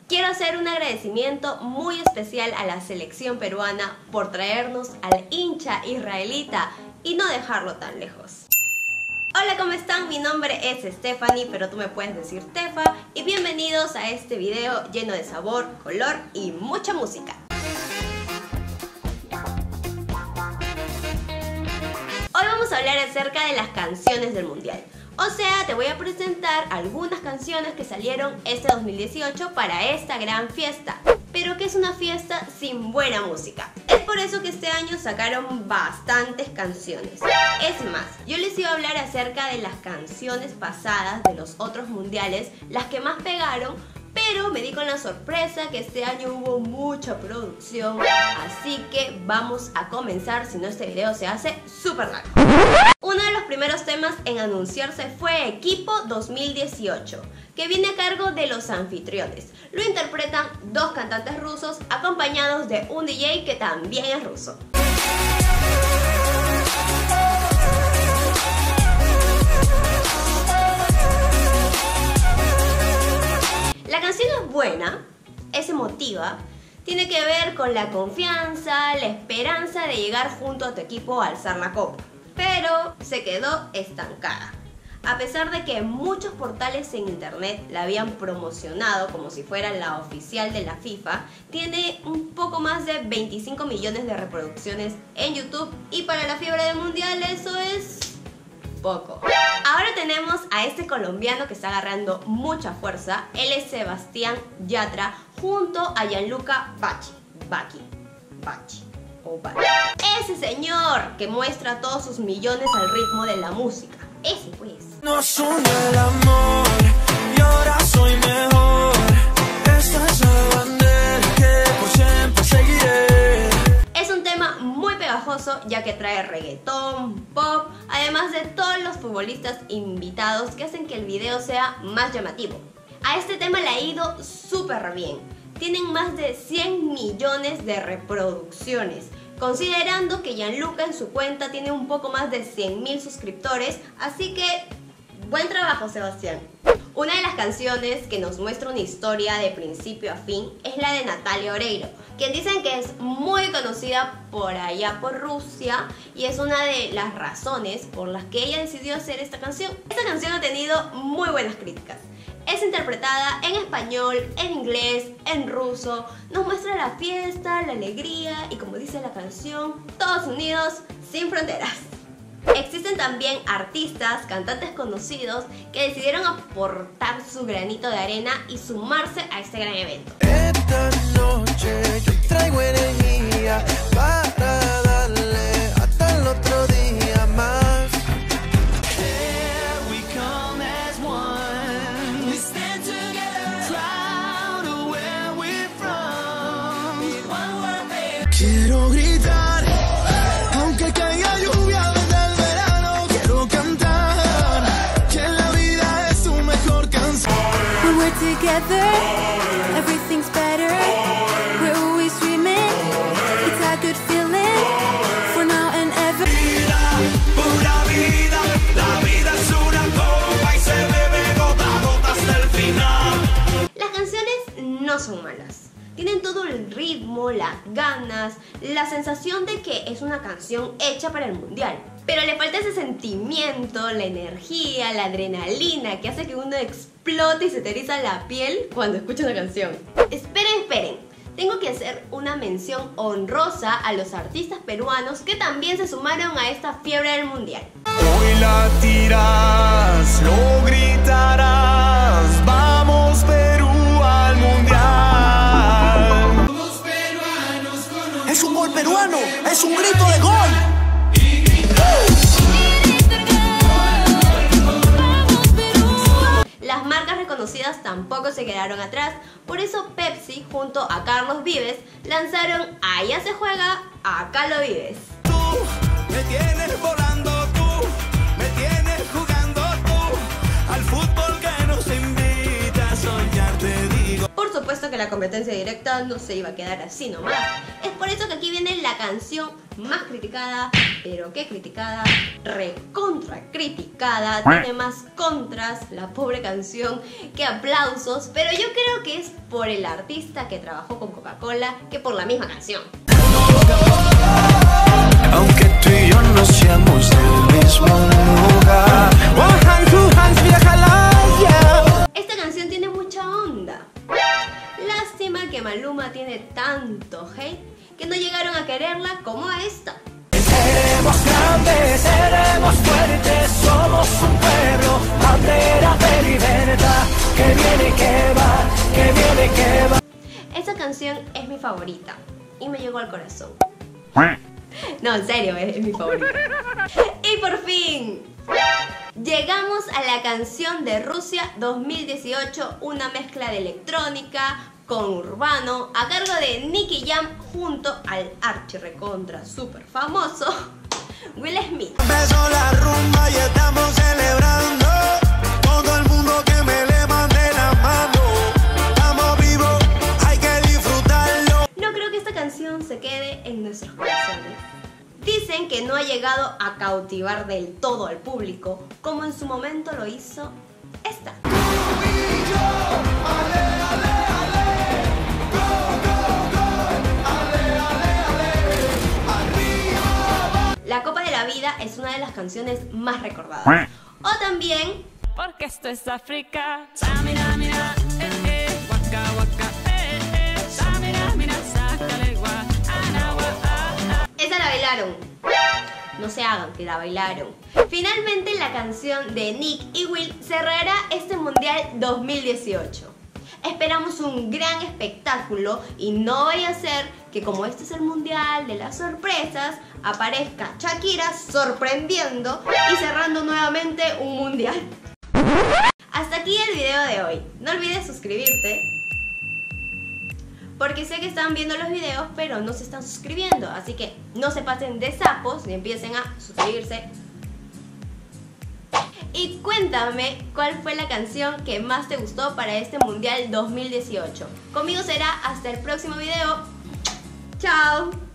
Quiero hacer un agradecimiento muy especial a la selección peruana por traernos al hincha israelita y no dejarlo tan lejos. Hola, ¿cómo están? Mi nombre es Stephanie, pero tú me puedes decir Tefa, y bienvenidos a este video lleno de sabor, color y mucha música. Hoy vamos a hablar acerca de las canciones del mundial. O sea, te voy a presentar algunas canciones que salieron este 2018 para esta gran fiesta. Pero que es una fiesta sin buena música. Es por eso que este año sacaron bastantes canciones. Es más, yo les iba a hablar acerca de las canciones pasadas de los otros mundiales, las que más pegaron, pero me di con la sorpresa que este año hubo mucha producción, así que vamos a comenzar, si no este video se hace súper largo. Uno de los primeros temas en anunciarse fue Equipo 2018, que viene a cargo de Los Anfitriones. Lo interpretan dos cantantes rusos acompañados de un DJ que también es ruso. La canción es buena, es emotiva, tiene que ver con la confianza, la esperanza de llegar junto a tu equipo a alzar la copa, pero se quedó estancada. A pesar de que muchos portales en internet la habían promocionado como si fuera la oficial de la FIFA, tiene un poco más de 25 millones de reproducciones en YouTube y para la fiebre del mundial eso es poco. Ahora tenemos a este colombiano que está agarrando mucha fuerza. Él es Sebastián Yatra junto a Gianluca Vacchi. Ese señor que muestra todos sus millones al ritmo de la música. Ese pues. Nos une el amor y ahora soy mejor. Esta es la bandera que por siempre seguiré. Es un tema muy pegajoso ya que trae reggaetón, pop, además de todos los futbolistas invitados que hacen que el video sea más llamativo. A este tema le ha ido súper bien. Tienen más de 100 millones de reproducciones, considerando que Gianluca en su cuenta tiene un poco más de 100.000 suscriptores, así que buen trabajo, Sebastián. Una de las canciones que nos muestra una historia de principio a fin es la de Natalia Oreiro, quien dicen que es muy conocida por allá por Rusia y es una de las razones por las que ella decidió hacer esta canción. Esta canción ha tenido muy buenas críticas. Es interpretada en español, en inglés, en ruso, nos muestra la fiesta, la alegría y, como dice la canción, todos unidos sin fronteras. Existen también artistas, cantantes conocidos que decidieron aportar su granito de arena y sumarse a este gran evento. Esta noche yo traigo energía para darle hasta el otro día más. Quiero gritar, aunque caiga lluvia desde el verano. Quiero cantar, que la vida es su mejor canción. When we're together, everything's better. We're always dreaming, it's a good feeling. For now and ever. Pura vida, la vida es una copa y se bebe gota a gota hasta el final. Las canciones no son malas. Tienen todo el ritmo, las ganas, la sensación de que es una canción hecha para el mundial. Pero le falta ese sentimiento, la energía, la adrenalina que hace que uno explote y se te eriza la piel cuando escucha una canción. Esperen. Tengo que hacer una mención honrosa a los artistas peruanos que también se sumaron a esta fiebre del mundial. Hoy la tiras, lo gritarás, vamos Perú al mundial. Es un gol peruano, es un grito de gol. Las marcas reconocidas tampoco se quedaron atrás, por eso Pepsi junto a Carlos Vives lanzaron Allá se juega, acá lo vives. Tú me tienes volando, tú me tienes jugando, tú al fútbol que nos invita a soñar, te digo. Por supuesto supuesto que la competencia directa no se iba a quedar así nomás. Es por eso que aquí viene la canción más criticada, pero qué criticada, recontra criticada, tiene más contras la pobre canción que aplausos, pero yo creo que es por el artista que trabajó con Coca-Cola que por la misma canción. Aunque tú y yo no seamos del mismo lugar. Esta canción tiene mucha onda. Lástima que Maluma tiene tanto hate que no llegaron a quererla como a esta. Seremos grandes, seremos fuertes, somos un pueblo, bandera de libertad, que viene y que va, que viene y que va. Esta canción es mi favorita y me llegó al corazón. No, en serio, es mi favorita. Y por fin, llegamos a la canción de Rusia 2018, una mezcla de electrónica con urbano, a cargo de Nicky Jam junto al archirrecontra super famoso Will Smith. Empezó la rumba y estamos celebrando, todo el mundo que me levante la mano, estamos vivos, hay que disfrutarlo. No creo que esta canción se quede en nuestros corazones. Dicen que no ha llegado a cautivar del todo al público como en su momento lo hizo esta. La Copa de la Vida es una de las canciones más recordadas. O también Porque esto es África. Samina, mira, waka, waka, samina, mira, sácale, gua, ana, gua, esa la bailaron. No se hagan que la bailaron. Finalmente la canción de Nick y Will cerrará este Mundial 2018. Esperamos un gran espectáculo y no vaya a ser que como este es el Mundial de las sorpresas, aparezca Shakira sorprendiendo y cerrando nuevamente un Mundial. Hasta aquí el video de hoy. No olvides suscribirte, porque sé que están viendo los videos pero no se están suscribiendo, así que no se pasen de sapos y empiecen a suscribirse. Y cuéntame cuál fue la canción que más te gustó para este Mundial 2018. Conmigo será hasta el próximo video. ¡Chao!